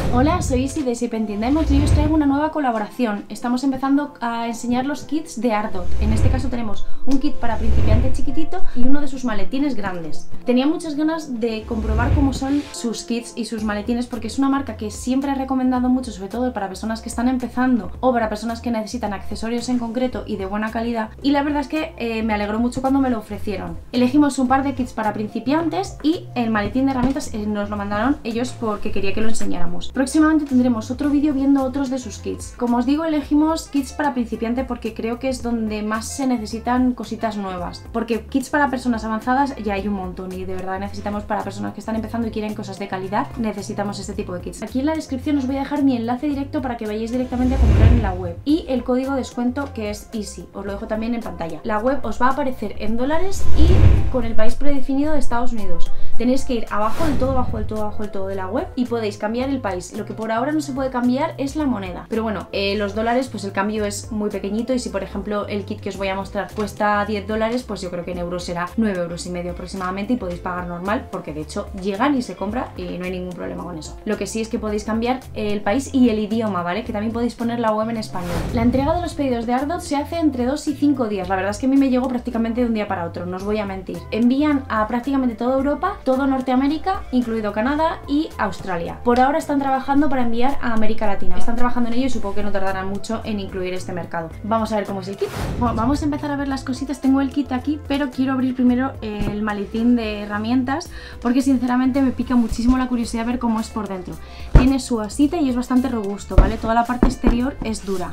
Hola, soy Isi de Shape and Diamonds y hoy os traigo una nueva colaboración. Estamos empezando a enseñar los kits de Ardot. En este caso tenemos un kit para principiante chiquitito y uno de sus maletines grandes. Tenía muchas ganas de comprobar cómo son sus kits y sus maletines porque es una marca que siempre he recomendado mucho, sobre todo para personas que están empezando o para personas que necesitan accesorios en concreto y de buena calidad, y la verdad es que me alegró mucho cuando me lo ofrecieron. Elegimos un par de kits para principiantes y el maletín de herramientas nos lo mandaron ellos porque quería que lo enseñáramos. Próximamente tendremos otro vídeo viendo otros de sus kits. Como os digo, elegimos kits para principiante porque creo que es donde más se necesitan cositas nuevas, porque kits para personas avanzadas ya hay un montón y de verdad necesitamos, para personas que están empezando y quieren cosas de calidad, necesitamos este tipo de kits. Aquí en la descripción os voy a dejar mi enlace directo para que vayáis directamente a comprar en la web y el código de descuento que es ISI, os lo dejo también en pantalla. La web os va a aparecer en dólares y con el país predefinido de Estados Unidos. Tenéis que ir abajo del todo, abajo del todo, abajo del todo de la web y podéis cambiar el país. Lo que por ahora no se puede cambiar es la moneda, pero bueno, los dólares, pues el cambio es muy pequeñito, y si por ejemplo el kit que os voy a mostrar cuesta 10 dólares, pues yo creo que en euros será 9,5 € aproximadamente, y podéis pagar normal porque de hecho llegan y se compra y no hay ningún problema con eso. Lo que sí es que podéis cambiar el país y el idioma, ¿vale? Que también podéis poner la web en español. La entrega de los pedidos de Ardot se hace entre 2 y 5 días. La verdad es que a mí me llegó prácticamente de un día para otro, no os voy a mentir. Envían a prácticamente toda Europa, todo Norteamérica, incluido Canadá y Australia. Por ahora están trabajando para enviar a América Latina. Están trabajando en ello y supongo que no tardarán mucho en incluir este mercado. Vamos a ver cómo es el kit. Bueno, vamos a empezar a ver las cositas. Tengo el kit aquí, pero quiero abrir primero el maletín de herramientas porque sinceramente me pica muchísimo la curiosidad ver cómo es por dentro. Tiene su asita y es bastante robusto, ¿vale? Toda la parte exterior es dura.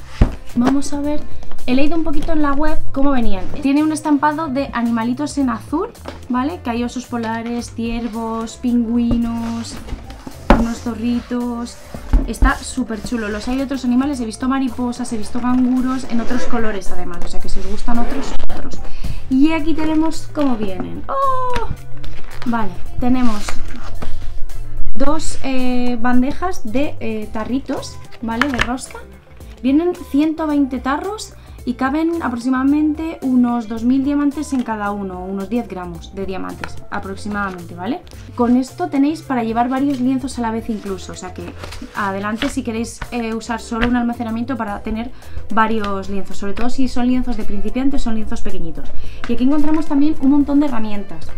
Vamos a ver. He leído un poquito en la web cómo venían. Tiene un estampado de animalitos en azul, ¿vale? Que hay osos polares, ciervos, pingüinos, unos zorritos. Está súper chulo. Los hay de otros animales, he visto mariposas, he visto canguros, en otros colores además, o sea que si os gustan otros. Y aquí tenemos cómo vienen. ¡Oh! Vale, tenemos dos bandejas de tarritos, ¿vale? De rosca. Vienen 120 tarros y caben aproximadamente unos 2000 diamantes en cada uno, unos 10 gramos de diamantes aproximadamente, ¿vale? Con esto tenéis para llevar varios lienzos a la vez incluso, o sea que adelante si queréis usar solo un almacenamiento para tener varios lienzos, sobre todo si son lienzos de principiantes, son lienzos pequeñitos. Y aquí encontramos también un montón de herramientas.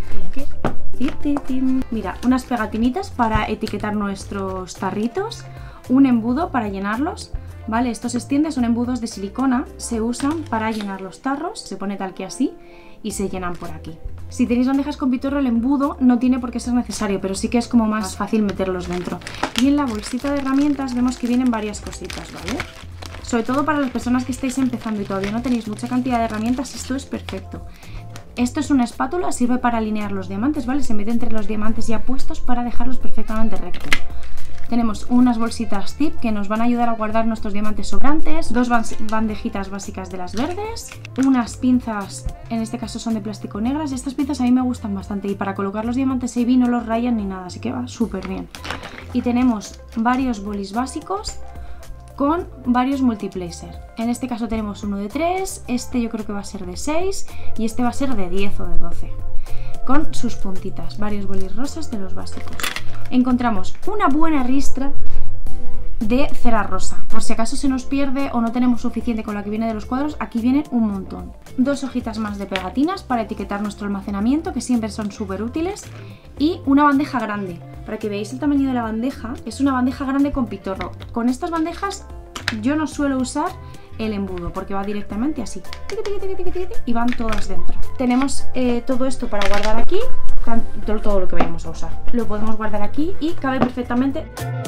Mira, unas pegatinitas para etiquetar nuestros tarritos, un embudo para llenarlos. Vale, estos se extienden, son embudos de silicona, se usan para llenar los tarros, se pone tal que así y se llenan por aquí. Si tenéis bandejas con pitorro, el embudo no tiene por qué ser necesario, pero sí que es como más fácil meterlos dentro. Y en la bolsita de herramientas vemos que vienen varias cositas, ¿vale? Sobre todo para las personas que estáis empezando y todavía no tenéis mucha cantidad de herramientas, esto es perfecto. Esto es una espátula, sirve para alinear los diamantes, ¿vale? Se mete entre los diamantes ya puestos para dejarlos perfectamente rectos. Tenemos unas bolsitas zip que nos van a ayudar a guardar nuestros diamantes sobrantes, dos bandejitas básicas de las verdes, unas pinzas, en este caso son de plástico negras. Estas pinzas a mí me gustan bastante y para colocar los diamantes AB no los rayan ni nada, así que va súper bien. Y tenemos varios bolis básicos con varios multiplacer. En este caso tenemos uno de 3, este yo creo que va a ser de 6 y este va a ser de 10 o de 12. Con sus puntitas, varios bolis rosas de los básicos. Encontramos una buena ristra de cera rosa, por si acaso se nos pierde o no tenemos suficiente con la que viene de los cuadros, aquí vienen un montón. Dos hojitas más de pegatinas para etiquetar nuestro almacenamiento, que siempre son súper útiles, y una bandeja grande. Para que veáis el tamaño de la bandeja, es una bandeja grande con pitorro. Con estas bandejas yo no suelo usar el embudo porque va directamente así y van todas dentro. Tenemos todo esto para guardar aquí, todo lo que vayamos a usar lo podemos guardar aquí y cabe perfectamente.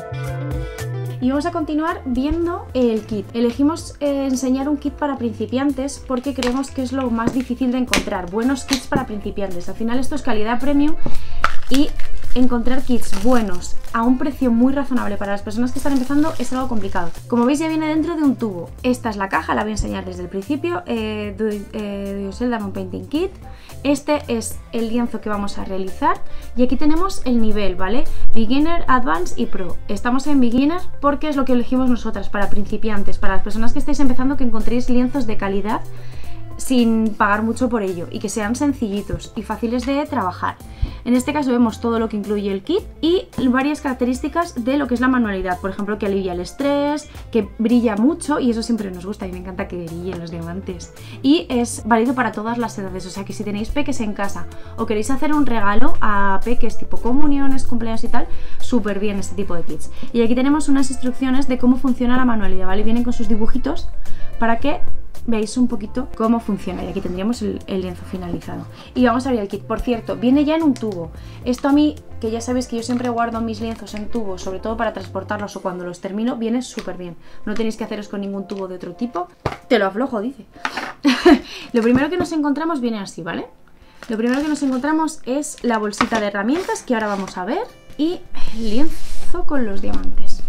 Y vamos a continuar viendo el kit. Elegimos enseñar un kit para principiantes porque creemos que es lo más difícil de encontrar, buenos kits para principiantes. Al final esto es calidad premium y encontrar kits buenos a un precio muy razonable para las personas que están empezando es algo complicado. Como veis ya viene dentro de un tubo. Esta es la caja, la voy a enseñar desde el principio. Do It Yourself Diamond Painting Kit. Este es el lienzo que vamos a realizar y aquí tenemos el nivel, ¿vale? Beginner, Advanced y Pro. Estamos en Beginner porque es lo que elegimos nosotras para principiantes, para las personas que estáis empezando, que encontréis lienzos de calidad sin pagar mucho por ello y que sean sencillitos y fáciles de trabajar. En este caso vemos todo lo que incluye el kit y varias características de lo que es la manualidad, por ejemplo que alivia el estrés, que brilla mucho y eso siempre nos gusta y me encanta que brillen los diamantes. Y es válido para todas las edades, o sea que si tenéis peques en casa o queréis hacer un regalo a peques tipo comuniones, cumpleaños y tal, súper bien este tipo de kits. Y aquí tenemos unas instrucciones de cómo funciona la manualidad, ¿vale? Vienen con sus dibujitos para que veis un poquito cómo funciona y aquí tendríamos el lienzo finalizado. Y vamos a abrir el kit. Por cierto, viene ya en un tubo. Esto a mí, que ya sabéis que yo siempre guardo mis lienzos en tubos, sobre todo para transportarlos o cuando los termino, viene súper bien. No tenéis que haceros con ningún tubo de otro tipo. Te lo aflojo, dice. Lo primero que nos encontramos viene así, ¿vale? Lo primero que nos encontramos es la bolsita de herramientas que ahora vamos a ver y el lienzo con los diamantes.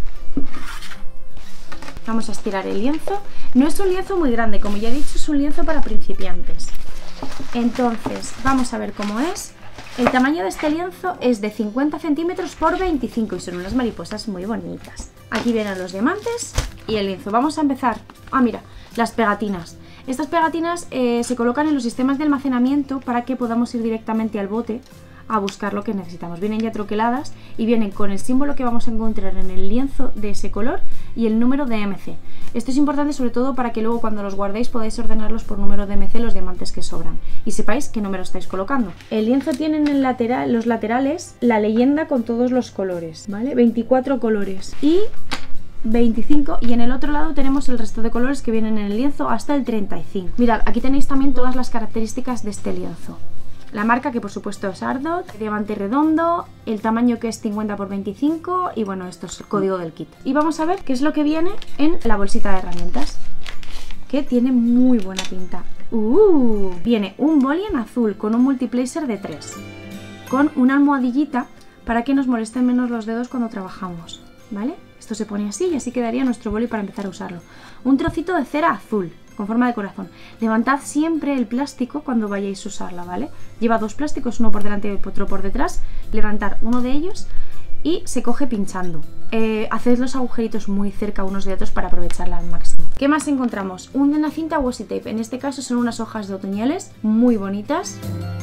Vamos a estirar el lienzo. No es un lienzo muy grande, como ya he dicho, es un lienzo para principiantes. Entonces, vamos a ver cómo es. El tamaño de este lienzo es de 50 centímetros por 25 y son unas mariposas muy bonitas. Aquí vienen los diamantes y el lienzo. Vamos a empezar. Ah, mira, las pegatinas. Estas pegatinas se colocan en los sistemas de almacenamiento para que podamos ir directamente al bote a buscar lo que necesitamos. Vienen ya troqueladas y vienen con el símbolo que vamos a encontrar en el lienzo de ese color y el número de MC. Esto es importante sobre todo para que luego cuando los guardéis podáis ordenarlos por número de MC los diamantes que sobran y sepáis qué número estáis colocando. El lienzo tiene en el los laterales la leyenda con todos los colores, ¿vale? 24 colores y 25 y en el otro lado tenemos el resto de colores que vienen en el lienzo hasta el 35. Mirad, aquí tenéis también todas las características de este lienzo. La marca, que por supuesto es Ardot, diamante redondo, el tamaño que es 50 por 25 y bueno, esto es el código del kit. Y vamos a ver qué es lo que viene en la bolsita de herramientas, que tiene muy buena pinta. Viene un boli en azul con un multiplacer de 3, con una almohadillita para que nos molesten menos los dedos cuando trabajamos, ¿vale? Esto se pone así y así quedaría nuestro boli para empezar a usarlo. Un trocito de cera azul con forma de corazón. Levantad siempre el plástico cuando vayáis a usarla, ¿vale? Lleva dos plásticos, uno por delante y otro por detrás. Levantad uno de ellos y se coge pinchando. Haced los agujeritos muy cerca unos de otros para aprovecharla al máximo. ¿Qué más encontramos? Una cinta washi tape. En este caso son unas hojas de otoñales muy bonitas.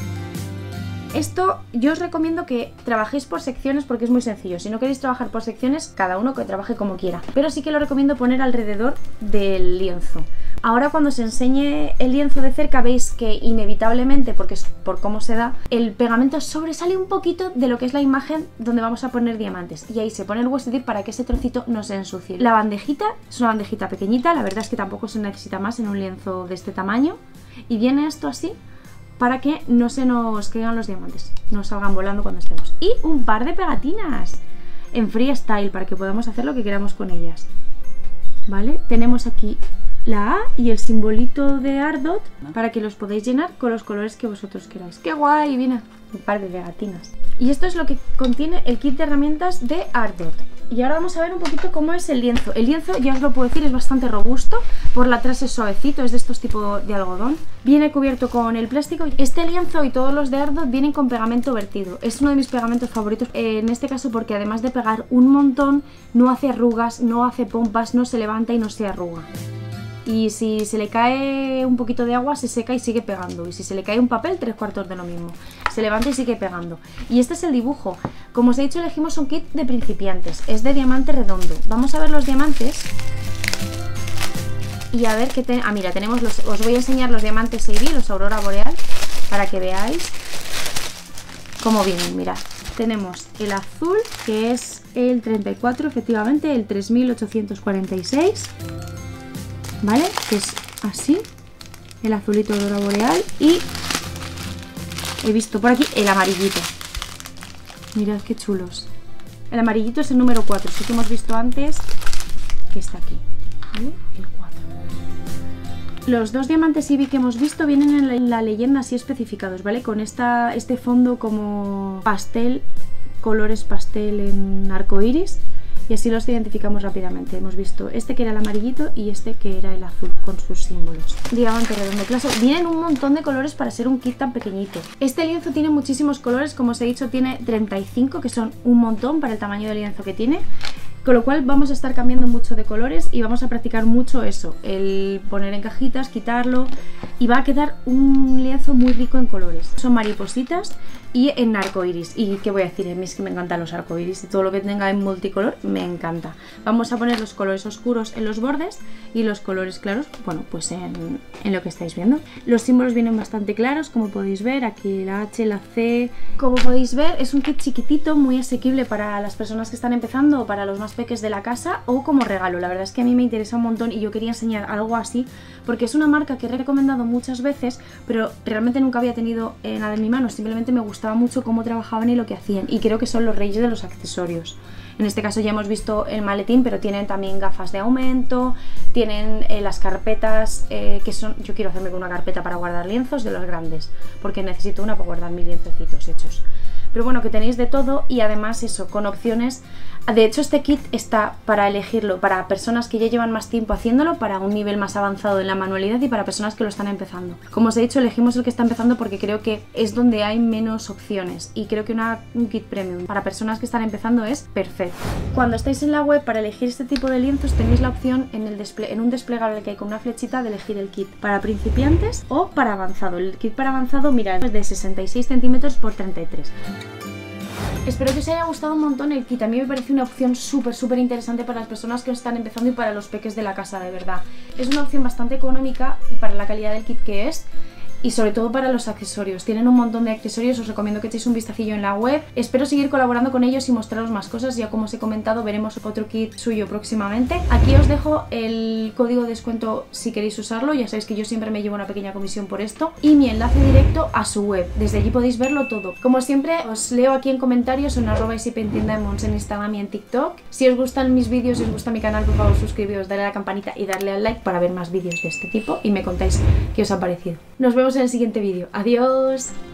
Esto yo os recomiendo que trabajéis por secciones porque es muy sencillo. Si no queréis trabajar por secciones, cada uno que trabaje como quiera. Pero sí que lo recomiendo poner alrededor del lienzo. Ahora cuando os enseñe el lienzo de cerca veis que inevitablemente, porque es por cómo se da, el pegamento sobresale un poquito de lo que es la imagen donde vamos a poner diamantes. Y ahí se pone el washi tape para que ese trocito no se ensucie. La bandejita es una bandejita pequeñita, la verdad es que tampoco se necesita más en un lienzo de este tamaño. Y viene esto así para que no se nos caigan los diamantes, no salgan volando cuando estemos. Y un par de pegatinas en freestyle para que podamos hacer lo que queramos con ellas. ¿Vale? Tenemos aquí la A y el simbolito de Ardot para que los podáis llenar con los colores que vosotros queráis. ¡Qué guay! Viene un par de pegatinas. Y esto es lo que contiene el kit de herramientas de Ardot. Y ahora vamos a ver un poquito cómo es el lienzo. El lienzo, ya os lo puedo decir, es bastante robusto. Por la atrás es suavecito, es de estos tipos de algodón. Viene cubierto con el plástico. Este lienzo y todos los de Ardot vienen con pegamento vertido. Es uno de mis pegamentos favoritos en este caso porque además de pegar un montón, no hace arrugas, no hace pompas, no se levanta y no se arruga. Y si se le cae un poquito de agua se seca y sigue pegando. Y si se le cae un papel, 3/4 de lo mismo. Se levanta y sigue pegando. Y este es el dibujo. Como os he dicho, elegimos un kit de principiantes. Es de diamante redondo. Vamos a ver los diamantes. Y a ver qué tenemos. Ah, mira, tenemos los. Os voy a enseñar los diamantes AB, los Aurora Boreal, para que veáis cómo vienen. Mirad. Tenemos el azul, que es el 34, efectivamente, el 3846. ¿Vale? Que es así, el azulito de Aurora Boreal. Y he visto por aquí el amarillito. Mirad qué chulos. El amarillito es el número 4, sí que hemos visto antes que está aquí, ¿vale? El 4. Los dos diamantes IBI que hemos visto vienen en la leyenda así especificados, ¿vale? Con este fondo como pastel, colores pastel en arco iris. Y así los identificamos rápidamente. Hemos visto este que era el amarillito y este que era el azul con sus símbolos. Diamante redondo clase. Vienen un montón de colores para ser un kit tan pequeñito. Este lienzo tiene muchísimos colores, como os he dicho, tiene 35, que son un montón para el tamaño del lienzo que tiene. Con lo cual vamos a estar cambiando mucho de colores y vamos a practicar mucho eso, el poner en cajitas, quitarlo, y va a quedar un lienzo muy rico en colores. Son maripositas y en arcoiris. Y qué voy a decir, a mí es que me encantan los arcoiris y todo lo que tenga en multicolor me encanta. Vamos a poner los colores oscuros en los bordes y los colores claros, bueno, pues en lo que estáis viendo. Los símbolos vienen bastante claros, como podéis ver, aquí la H, la C. Como podéis ver, es un kit chiquitito, muy asequible para las personas que están empezando o para los más peques de la casa o como regalo. La verdad es que a mí me interesa un montón y yo quería enseñar algo así porque es una marca que he recomendado muchas veces, pero realmente nunca había tenido nada en mi mano, simplemente me gustaba mucho cómo trabajaban y lo que hacían, y creo que son los reyes de los accesorios. En este caso ya hemos visto el maletín, pero tienen también gafas de aumento, tienen las carpetas, que son... Yo quiero hacerme con una carpeta para guardar lienzos de los grandes, porque necesito una para guardar mis lienzecitos hechos. Pero bueno, que tenéis de todo y además eso, con opciones. De hecho, este kit está para elegirlo para personas que ya llevan más tiempo haciéndolo, para un nivel más avanzado en la manualidad y para personas que lo están empezando. Como os he dicho, elegimos el que está empezando porque creo que es donde hay menos opciones y creo que un kit premium para personas que están empezando es perfecto. Cuando estáis en la web para elegir este tipo de lienzos tenéis la opción en un desplegable que hay con una flechita de elegir el kit para principiantes o para avanzado. El kit para avanzado, mirad, es de 66 centímetros por 33. Espero que os haya gustado un montón el kit. A mí me parece una opción súper interesante para las personas que están empezando y para los peques de la casa, de verdad. Es una opción bastante económica para la calidad del kit que es. Y sobre todo para los accesorios, tienen un montón de accesorios, os recomiendo que echéis un vistacillo en la web. Espero seguir colaborando con ellos y mostraros más cosas, ya como os he comentado veremos otro kit suyo próximamente. Aquí os dejo el código de descuento si queréis usarlo, ya sabéis que yo siempre me llevo una pequeña comisión por esto, y mi enlace directo a su web, desde allí podéis verlo todo. Como siempre os leo aquí en comentarios en @sppaintingdiamonds en Instagram y en TikTok. Si os gustan mis vídeos y os gusta mi canal, por favor suscribiros, darle a la campanita y darle al like para ver más vídeos de este tipo y me contáis qué os ha parecido. Nos vemos en el siguiente vídeo. ¡Adiós!